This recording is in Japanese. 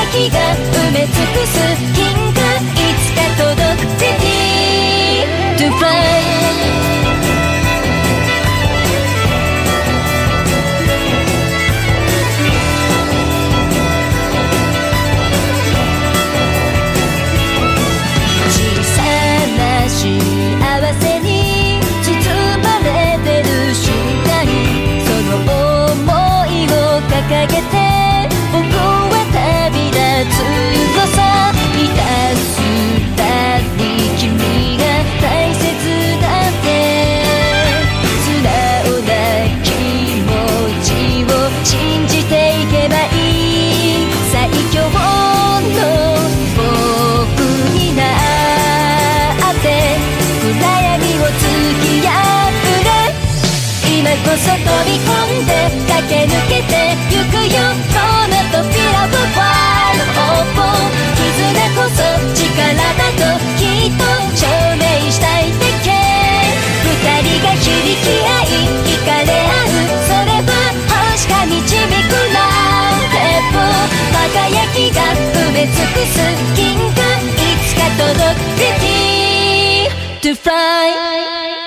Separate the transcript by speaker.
Speaker 1: きが埋め尽くす銀河いつか届く Ready to fly幸せに包まれてる瞬間その想いを掲げて僕は旅立つのさいたすたび君が大切だって素直な気持ちを信じていけばいい最強の僕にな暗闇を突き破れ今こそ飛び込んで駆け抜けてゆくよこの扉を Wide Open 絆こそ力だときっと証明したいだけ二人が響き合い惹かれ合うそれは星が導くランデブー輝きが埋め尽くす銀河いつか届く Ready to fly